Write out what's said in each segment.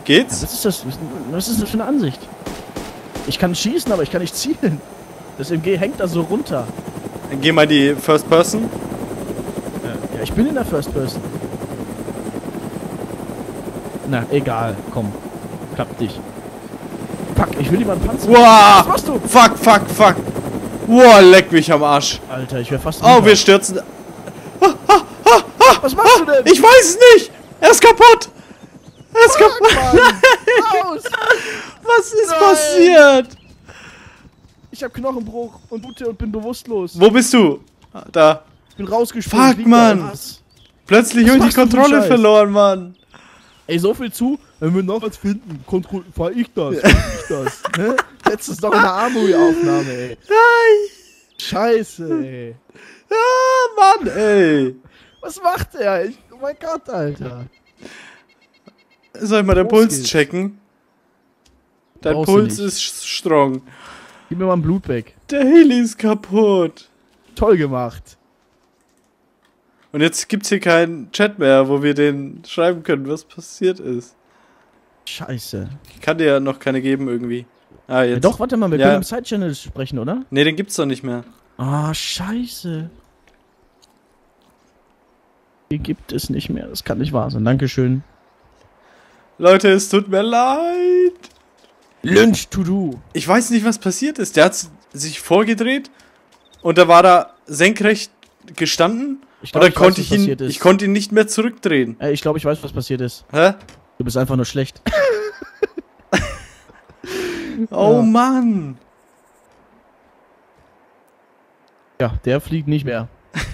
Geht's? Ja, was ist das für eine Ansicht? Ich kann schießen, aber ich kann nicht zielen. Das MG hängt da so runter. Dann geh mal die First Person. Ja, ich bin in der First Person. Na, egal, komm. Klappt nicht. Fuck, ich will lieber einen Panzer. Wow! Was machst du? Fuck. Wow, leck mich am Arsch. Alter, ich wäre fast... Oh, wir stürzen. Was machst du denn? Ich weiß es nicht. Er ist kaputt. Er ist kaputt. Raus! Was ist Nein. passiert? Ich hab Knochenbruch und Blute und bin bewusstlos. Wo bist du? Da. Ich bin rausgesprungen. Fuck, lieg da Mann. im Hass. Plötzlich Was habe ich die machst du für einen Kontrolle Scheiß? verloren, Mann. Ey, so viel zu, wenn wir noch was finden, fahr ich das. Hä? Letztes doch in der Armory-Aufnahme, ey. Nein. Scheiße, ey. Ah, Mann, ey. Was macht er? Oh mein Gott, Alter. Soll ich mal den Los Puls geht's. checken? Dein Brauchst du Puls nicht. ist strong. Gib mir mal ein Blut weg. Der Heli ist kaputt. Toll gemacht. Und jetzt gibt's hier keinen Chat mehr, wo wir den schreiben können, was passiert ist. Scheiße. Ich kann dir ja noch keine geben irgendwie. Ah, Ja, jetzt. doch, warte mal, wir Ja. können im Side-Channel sprechen, oder? Nee, den gibt's doch nicht mehr. Ah, scheiße. Die gibt es nicht mehr. Das kann nicht wahr sein. Dankeschön. Leute, es tut mir leid. Lynch to do. Ich weiß nicht, was passiert ist. Der hat sich vorgedreht und da war er senkrecht gestanden. Ich Und glaub, dann ich weiß, was passiert ist. ich konnte ihn nicht mehr zurückdrehen. Ich glaube, ich weiß, was passiert ist. Hä? Du bist einfach nur schlecht. Oh Ja. Mann. Ja, der fliegt nicht mehr.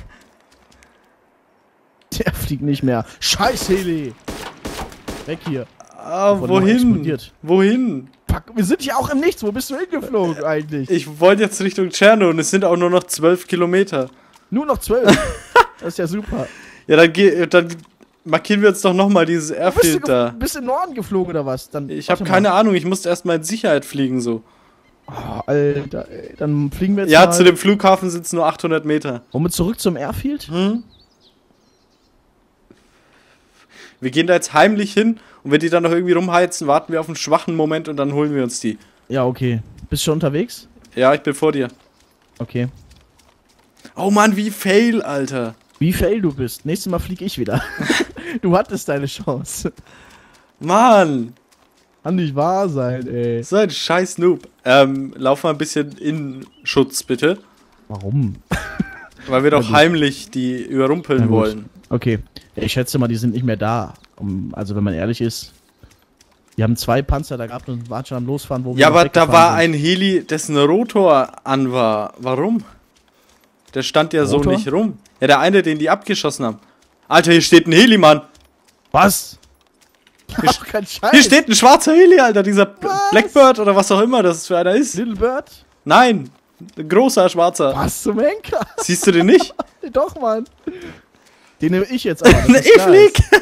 Der fliegt nicht mehr. Scheiß Heli! Weg hier. Ah, Bevor der noch wohin? explodiert. Wohin? Fuck, wir sind hier auch im Nichts. Wo bist du hingeflogen eigentlich? Ich wollte jetzt Richtung Tscherno und es sind auch nur noch 12 Kilometer. Nur noch 12. Das ist ja super. Ja, dann markieren wir uns doch nochmal dieses Airfield da. Bist du in Norden geflogen oder was? Dann, Ich warte habe mal. keine Ahnung, ich musste erstmal in Sicherheit fliegen so. Oh, Alter, ey. Dann fliegen wir jetzt Ja, mal... zu dem Flughafen sind es nur 800 Meter. Wollen wir zurück zum Airfield? Hm? Wir gehen da jetzt heimlich hin und wenn die dann noch irgendwie rumheizen, warten wir auf einen schwachen Moment und dann holen wir uns die. Ja, okay. Bist du schon unterwegs? Ja, ich bin vor dir. Okay. Oh Mann, wie fail, Alter. Wie fail du bist. Nächstes Mal flieg ich wieder. Du hattest deine Chance. Mann, Kann nicht wahr sein, ey. so ein scheiß Noob. Lauf mal ein bisschen in Schutz, bitte. Warum? Weil wir doch gut. heimlich die überrumpeln Na gut. wollen. Okay. Ja, ich schätze mal, die sind nicht mehr da. Also, wenn man ehrlich ist. Die haben 2 Panzer da gehabt und waren schon am Losfahren, wo wir Ja, noch aber da weggefahren war sind. ein Heli, dessen Rotor an war. Warum? Der stand ja so Rotor? nicht rum. Ja, der eine, den die abgeschossen haben. Alter, hier steht ein Heli, Mann. Was? Ach, kein Scheiß. Hier steht ein schwarzer Heli, Alter. Dieser Was? Blackbird oder was auch immer das für einer ist. Little Bird? Nein, ein großer schwarzer. Was zum Henker? Siehst du den nicht? Doch, Mann. Den nehme ich jetzt aber. dass das Ich klar flieg. ist.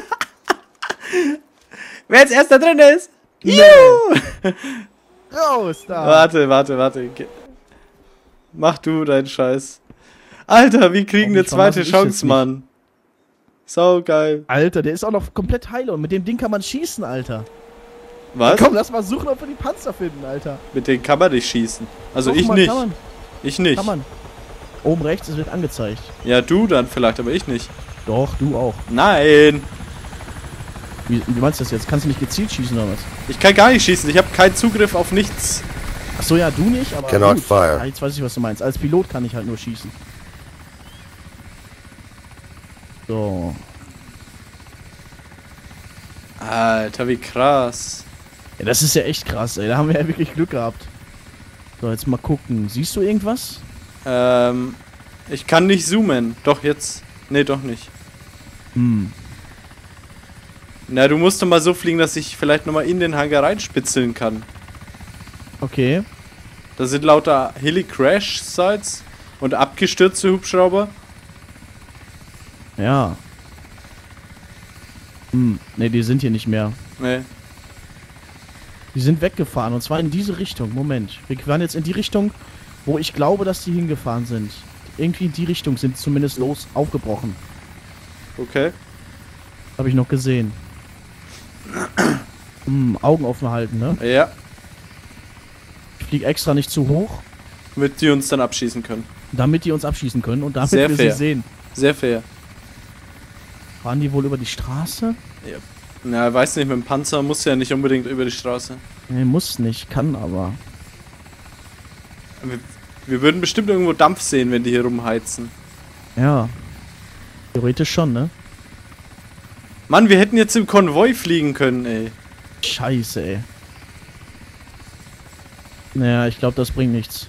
Wer jetzt erst da drin ist? Nee. Juhu. Raus da. Warte. Mach du deinen Scheiß. Alter, wir kriegen eine Hoffentlich verlasse zweite ich Chance, jetzt nicht. Mann. Sau geil. Alter, der ist auch noch komplett heile und mit dem Ding kann man schießen, Alter. Was? Komm, lass mal suchen, ob wir die Panzer finden, Alter. Mit denen kann man nicht schießen. Also Doch, ich Mann, nicht. Kann man, Ich nicht. kann man. Oben rechts, es wird angezeigt. Ja, du dann vielleicht, aber ich nicht. Doch, du auch. Nein. Wie meinst du das jetzt? Kannst du nicht gezielt schießen oder was? Ich kann gar nicht schießen. Ich habe keinen Zugriff auf nichts. Achso, ja, du nicht, aber Cannot gut. fire. Ah, jetzt weiß ich, was du meinst. Als Pilot kann ich halt nur schießen. So. Alter, wie krass. Ja, das ist ja echt krass, ey. Da haben wir ja wirklich Glück gehabt. So, jetzt mal gucken. Siehst du irgendwas? Ich kann nicht zoomen. Doch, jetzt. Nee, doch nicht. Hm. Na, du musst doch mal so fliegen, dass ich vielleicht nochmal in den Hangar reinspitzeln kann. Okay. Da sind lauter Heli-Crash-Sites und abgestürzte Hubschrauber. Ja. Ne, die sind hier nicht mehr. Nee. Die sind weggefahren und zwar in diese Richtung. Moment. Wir fahren jetzt in die Richtung, wo ich glaube, dass die hingefahren sind. Irgendwie in die Richtung sind zumindest aufgebrochen. Okay. Habe ich noch gesehen. Augen offen halten, ne? Ja, Ich fliege extra nicht zu hoch, damit die uns dann abschießen können. damit die uns abschießen können und damit Sehr wir fair. sie sehen. Sehr fair. Fahren die wohl über die Straße? Na, weiß nicht, mit dem Panzer muss ja nicht unbedingt über die Straße. Nee, muss nicht, kann aber. Wir würden bestimmt irgendwo Dampf sehen, wenn die hier rumheizen. Ja. Theoretisch schon, ne? Mann, wir hätten jetzt im Konvoi fliegen können, ey. Scheiße, ey. Naja, ich glaube, das bringt nichts.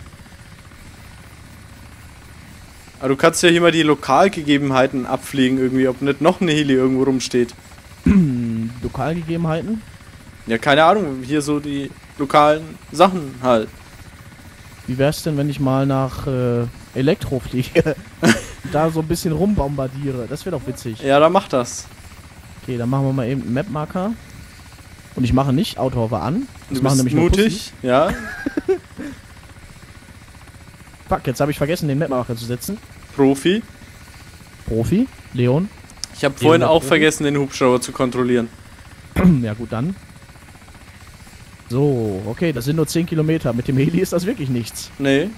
Aber du kannst ja hier mal die Lokalgegebenheiten abfliegen irgendwie, ob nicht noch eine Heli irgendwo rumsteht. Lokalgegebenheiten? Ja, keine Ahnung, hier so die lokalen Sachen halt. Wie wär's denn, wenn ich mal nach Elektro fliege? Da so ein bisschen rumbombardiere. Das wäre doch witzig. Ja, dann mach das. Okay, dann machen wir mal eben einen Map-Marker. Und ich mache nicht Autohover an. Das Du machen bist nämlich nur mutig, ja. Pussy. Fuck, jetzt habe ich vergessen, den Map-Marker zu setzen. Profi. Profi, Leon. Ich habe vorhin der auch Profi? vergessen, den Hubschrauber zu kontrollieren. Ja gut, dann. So, okay, das sind nur 10 Kilometer. Mit dem Heli ist das wirklich nichts. Nee.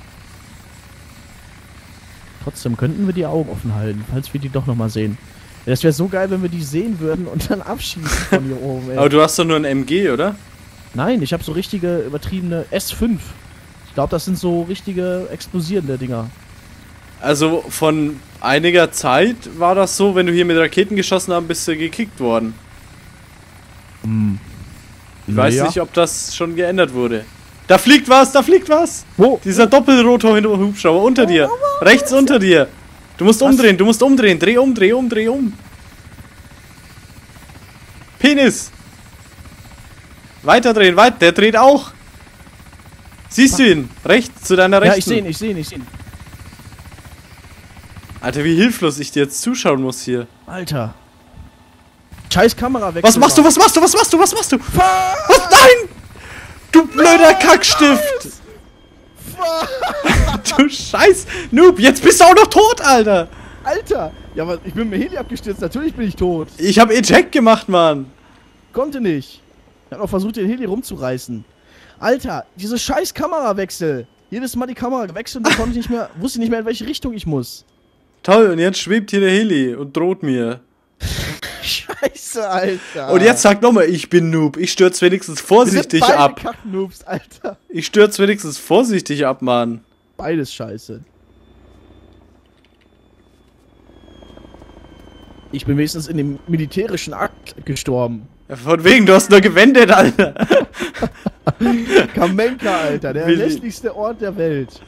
Trotzdem könnten wir die Augen offen halten, falls wir die doch nochmal sehen. Ja, das wäre so geil, wenn wir die sehen würden und dann abschießen von hier oben, ey. Aber du hast doch nur ein MG, oder? Nein, ich habe so richtige, übertriebene S5. Ich glaube, das sind so richtige explosierende Dinger. Also von einiger Zeit war das so, wenn du hier mit Raketen geschossen hast, bist du gekickt worden. Ich weiß nicht, ob das schon geändert wurde. Da fliegt was, da fliegt was! Wo? Dieser Doppelrotor Hubschrauber unter dir. Rechts unter dir. Du musst umdrehen, du musst umdrehen. Dreh um, dreh um, dreh um. Penis! Weiterdrehen, der dreht auch. Siehst du ihn? Rechts, zu deiner Rechten. Ja, ich sehe ihn, ich sehe ihn, ich sehe ihn. Alter, wie hilflos ich dir jetzt zuschauen muss hier. Alter. Scheiß Kamera weg. Was machst du, was machst du, was machst du, was machst du? Was? Nein! Du blöder Kackstift! Du Scheiß Noob, jetzt bist du auch noch tot, Alter! Alter! Ja, aber ich bin mit dem Heli abgestürzt, natürlich bin ich tot. Ich hab Eject gemacht, Mann! Konnte nicht. Ich hab auch versucht, den Heli rumzureißen. Alter, diese scheiß Kamerawechsel. Jedes Mal die Kamera gewechselt und konnte ich nicht mehr, wusste nicht mehr, in welche Richtung ich muss. Toll, und jetzt schwebt hier der Heli und droht mir. Scheiße, Alter. Und jetzt sag nochmal, ich bin Noob. Ich stürz wenigstens vorsichtig Wir sind beide ab. Kacknoobs, Alter. Ich stürz wenigstens vorsichtig ab, Mann. Beides scheiße. Ich bin wenigstens in dem militärischen Akt gestorben. Ja, von wegen, du hast nur gewendet, Alter. Kamenka, Alter, der Willi. hässlichste Ort der Welt.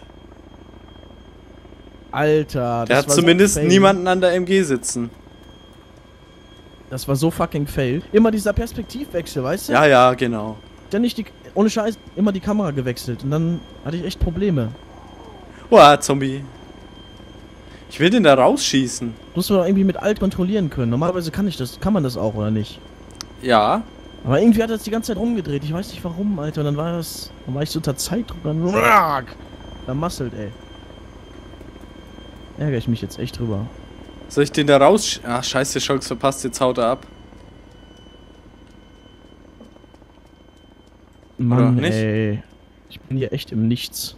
Alter, Der das hat war zumindest so fail. niemanden an der MG sitzen. Das war so fucking fail. Immer dieser Perspektivwechsel, weißt du? Ja, ja, genau. Ständig ohne Scheiß, immer die Kamera gewechselt. Und dann hatte ich echt Probleme. Boah, Zombie. Ich will den da rausschießen. Muss man doch irgendwie mit Alt kontrollieren können. Normalerweise kann man das auch, oder nicht? Ja. Aber irgendwie hat er das die ganze Zeit rumgedreht. Ich weiß nicht warum, Alter. Und dann war ich so unter Zeitdruck. Dann masselt, ey. Ärgere ich mich jetzt echt drüber. Soll ich den da raus... Ach, scheiße, Chance verpasst, jetzt haut er ab. Mann, nicht? ey. Ich bin hier echt im Nichts.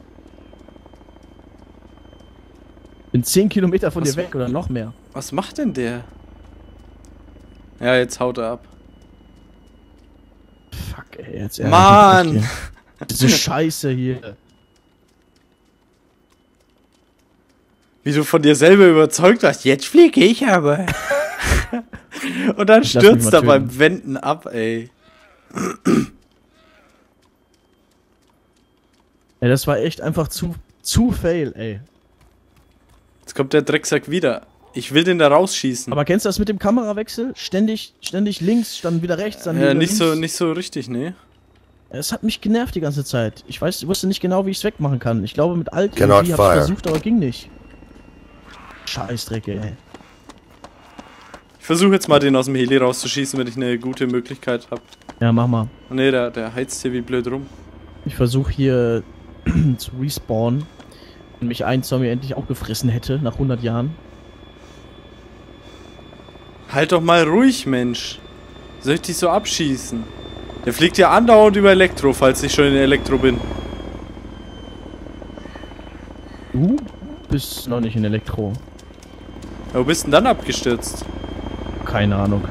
Bin 10 Kilometer von Was- dir weg oder noch mehr. Was macht denn der? Ja, jetzt haut er ab. Fuck, ey. Jetzt Mann! ärgere ich mich echt hier. Diese Scheiße hier. Wie du von dir selber überzeugt warst. Jetzt fliege ich aber. Und dann Ich lass mich stürzt mal er beim töten. Wenden ab, ey. Ey, das war echt einfach zu fail, ey. Jetzt kommt der Drecksack wieder. Ich will den da rausschießen. Aber kennst du das mit dem Kamerawechsel? Ständig links, dann wieder rechts, dann wieder nicht links. so richtig, ne? Es hat mich genervt die ganze Zeit. Ich wusste nicht genau, wie ich es wegmachen kann. Ich glaube, mit Alt Cannot irgendwie hab ich fire. versucht, aber ging nicht. Scheißdreck, ey. Ich versuche jetzt mal den aus dem Heli rauszuschießen, wenn ich eine gute Möglichkeit habe. Ja, mach mal. Ne, der heizt hier wie blöd rum. Ich versuche hier zu respawnen. Wenn mich ein Zombie endlich auch gefressen hätte, nach 100 Jahren. Halt doch mal ruhig, Mensch. Soll ich dich so abschießen? Der fliegt ja andauernd über Elektro, falls ich schon in Elektro bin. Du bist noch nicht in Elektro. Ja, wo bist denn dann abgestürzt? Keine Ahnung.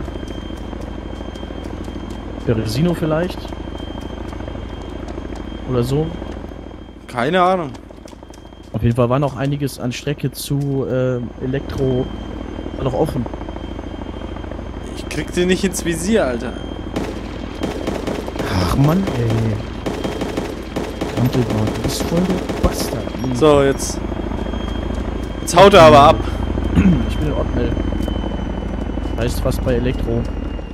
Beresino vielleicht? Oder so? Keine Ahnung. Auf jeden Fall war noch einiges an Strecke zu Elektro noch offen. Ich krieg den nicht ins Visier, Alter. Ach Mann, ey. Kantelbart, du bist voll der Bastard. So, jetzt. Jetzt haut er aber ab. Ich bin in Ottmel. Heißt was bei Elektro.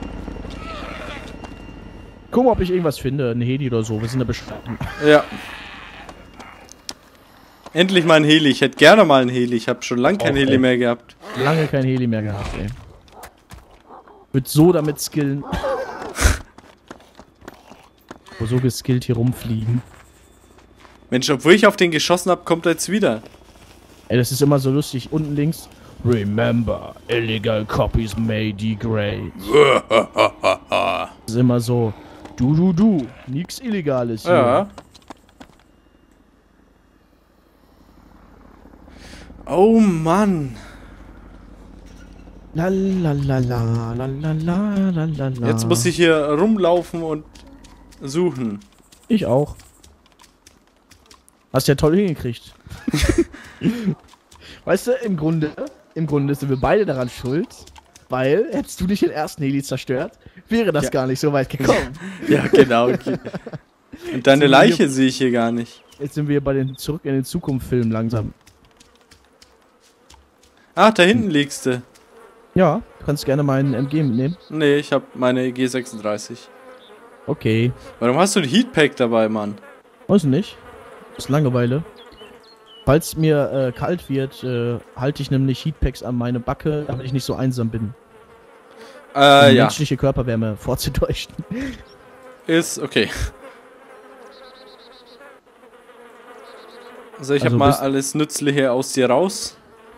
Guck mal, ob ich irgendwas finde. Ein Heli oder so. Wir sind da beschränkt. Ja. Endlich mal ein Heli. Ich hätte gerne mal ein Heli. Ich habe schon lange kein Heli mehr gehabt. Lange kein Heli mehr gehabt, ey. Wird so damit skillen. Wo so geskillt hier rumfliegen. Mensch, obwohl ich auf den geschossen habe, kommt er jetzt wieder. Ey, das ist immer so lustig. Unten links. Remember, illegal copies may degrade. Das ist immer so. Du. Nix Illegales hier. Ja. Oh Mann. Lalalala. Jetzt muss ich hier rumlaufen und suchen. Ich auch. Hast ja toll hingekriegt. Weißt du, im Grunde sind wir beide daran schuld, weil hättest du nicht den ersten Heli zerstört, wäre das gar nicht so weit gekommen. Ja, genau. Okay. Und deine Leiche sehe ich hier gar nicht. Jetzt sind wir bei den Zurück in den Zukunft-Filmen langsam. Ah, da hinten liegst du. Ja, du kannst gerne meinen MG mitnehmen. Nee, ich habe meine G36. Okay. Warum hast du ein Heatpack dabei, Mann? Weiß nicht. Aus Langeweile. Falls mir kalt wird, halte ich nämlich Heatpacks an meine Backe, damit ich nicht so einsam bin. Um Ja. menschliche Körperwärme vorzutäuschen. Ist okay. Also ich habe Also mal alles Nützliche aus dir raus.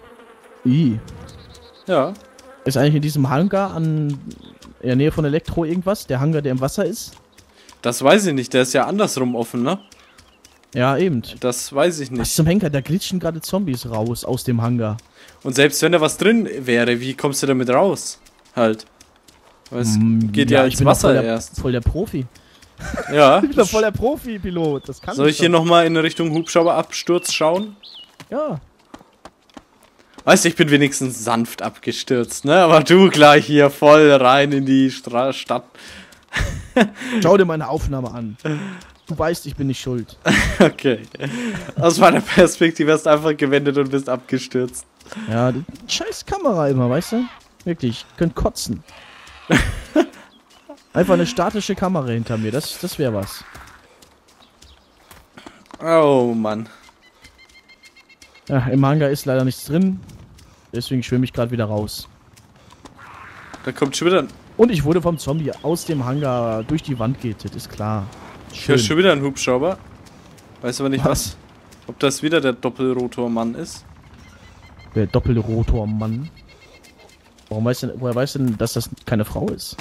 Ja. Ist eigentlich in diesem Hangar in der Nähe von Elektro irgendwas? Der Hangar, der im Wasser ist? Das weiß ich nicht, der ist ja andersrum offen, ne? Ja, eben. Das weiß ich Was nicht. zum Henker? Da glitschen gerade Zombies raus aus dem Hangar. Und selbst wenn da was drin wäre, wie kommst du damit raus? Halt. Weil es geht ja ins Wasser erst. Voll der Profi. Ja. Ich bin doch voll der Profi-Pilot. Das kann Soll ich hier nochmal in Richtung Hubschrauberabsturz schauen? Ja. Weißt du, ich bin wenigstens sanft abgestürzt, ne? Aber du gleich hier voll rein in die Stadt. Schau dir meine Aufnahme an. Du weißt, ich bin nicht schuld. Okay. Aus meiner Perspektive hast du einfach gewendet und bist abgestürzt. Ja, die scheiß Kamera immer, weißt du? Wirklich, könnt kotzen. Einfach eine statische Kamera hinter mir, das wäre was. Oh Mann. Ja, im Hangar ist leider nichts drin. Deswegen schwimme ich gerade wieder raus. Da kommt schon wieder. Und ich wurde vom Zombie aus dem Hangar durch die Wand gehittet, ist klar. Ich höre schon wieder einen Hubschrauber. Weiß aber nicht was. Ob das wieder der Doppelrotormann ist. Der Doppelrotormann. Woher weißt du denn, dass das keine Frau ist?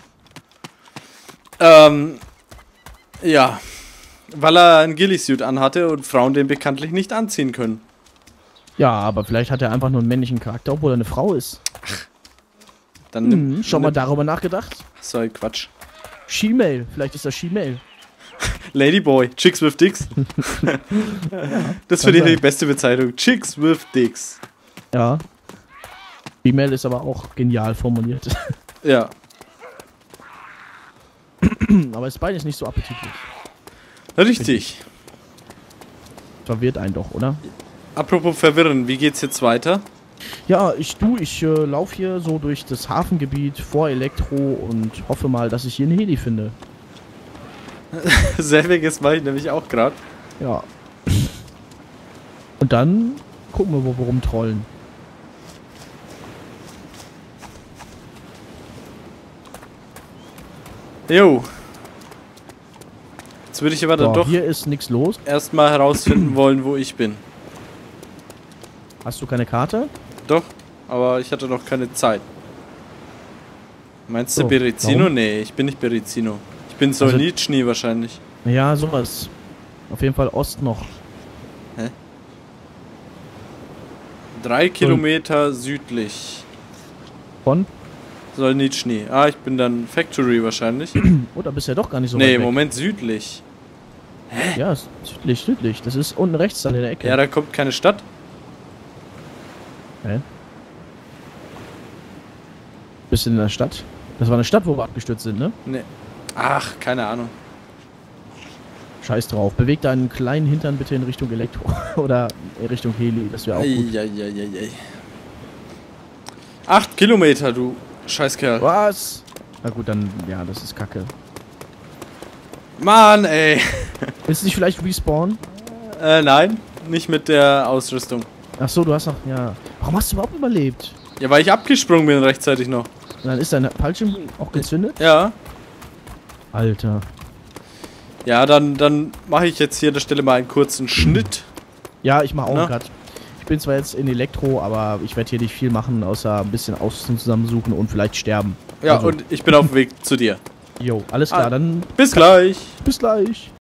Ja. Weil er einen Ghillie-Suit anhatte und Frauen den bekanntlich nicht anziehen können. Ja, aber vielleicht hat er einfach nur einen männlichen Charakter, obwohl er eine Frau ist. Dann Schon mal darüber nachgedacht? So ein Quatsch. She-Mail, vielleicht ist das She-Mail. Ladyboy, Chicks with Dicks. Das finde ich die beste Bezeichnung. Chicks with Dicks. Ja. Female ist aber auch genial formuliert. Ja. Aber ist beides nicht so appetitlich. Richtig. Verwirrt einen doch, oder? Apropos verwirren, wie geht's jetzt weiter? Ja, ich laufe hier so durch das Hafengebiet vor Elektro und hoffe mal, dass ich hier einen Heli finde. Selbiges mache ich nämlich auch gerade. Ja. Und dann gucken wir, wo wir rumtrollen. Jo. Jetzt würde ich aber dann So, doch hier ist nichts los. erstmal herausfinden wollen, wo ich bin. Hast du keine Karte? Doch, aber ich hatte noch keine Zeit. Meinst du So, Berezino? warum? Nee, ich bin nicht Berezino. Ich bin so Nitschni wahrscheinlich. Ja, sowas. Auf jeden Fall Ost noch. 3 Kilometer südlich. Von? Solnitschny. Ah, ich bin dann Factory wahrscheinlich. Oder bist ja doch gar nicht so nee, weit im weg. Moment südlich. Ja, südlich. Das ist unten rechts dann in der Ecke. Ja, da kommt keine Stadt. Hä? Bist du in der Stadt? Das war eine Stadt, wo wir abgestürzt sind, ne? Nee. Ach, keine Ahnung. Scheiß drauf. Beweg deinen kleinen Hintern bitte in Richtung Elektro. Oder in Richtung Heli. Das wäre auch gut. 8 Kilometer, du Scheißkerl. Was? Na gut, dann, ja, das ist kacke. Mann, ey. Willst du dich vielleicht respawnen? Nein. Nicht mit der Ausrüstung. Ach so, du hast noch, ja. Warum hast du überhaupt überlebt? Ja, weil ich abgesprungen bin rechtzeitig noch. Und dann ist dein Fallschirm auch gezündet? Ja. Alter. Ja, dann mache ich jetzt hier an der Stelle mal einen kurzen Schnitt. Ja, ich mache auch Na? einen Cut. Ich bin zwar jetzt in Elektro, aber ich werde hier nicht viel machen, außer ein bisschen Ausrüstung zusammensuchen und vielleicht sterben. Ja, Also. und ich bin auf dem Weg zu dir. Jo, alles klar, dann Bis gleich. bis gleich.